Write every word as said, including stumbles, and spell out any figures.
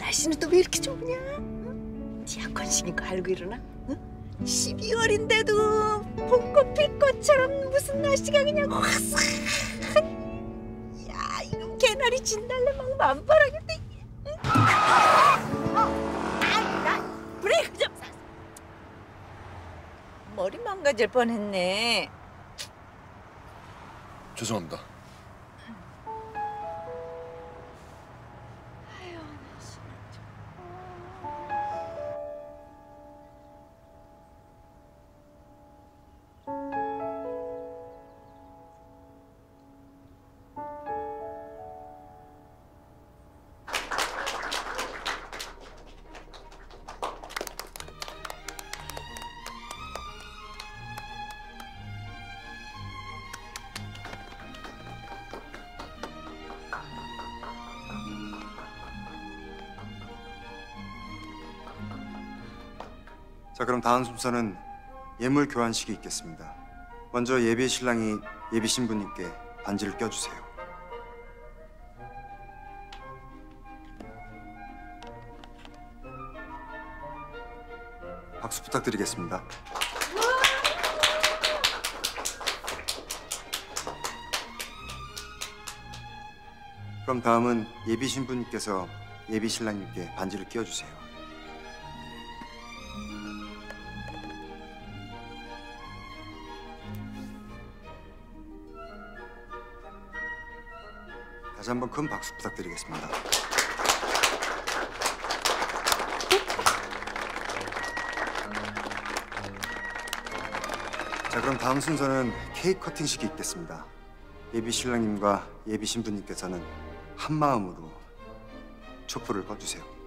날씨는 또 왜 이렇게 좋으냐? 응? 디아콘식인 거 알고 일어나? 응? 십이월인데도 봄꽃 필 것처럼 무슨 날씨가 그냥 화사한. 야, 이거 개나리 진달래 막 만발하겠다. 응? 아이, 나 브레이크 좀 사. 머리 망가질 뻔했네. 죄송합니다. 자, 그럼 다음 순서는 예물 교환식이 있겠습니다. 먼저 예비 신랑이 예비 신부님께 반지를 껴주세요. 박수 부탁드리겠습니다. 그럼 다음은 예비 신부님께서 예비 신랑님께 반지를 끼워주세요. 다시 한번 큰 박수 부탁드리겠습니다. 자, 그럼 다음 순서는 케이크 커팅식이 있겠습니다. 예비 신랑님과 예비 신부님께서는 한 마음으로 촛불을 꺼주세요.